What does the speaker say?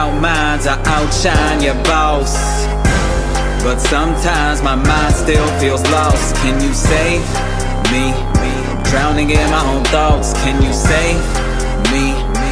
out minds, I outshine your boss. But sometimes my mind still feels lost. Can you save me? I'm drowning in my own thoughts. Can you save me?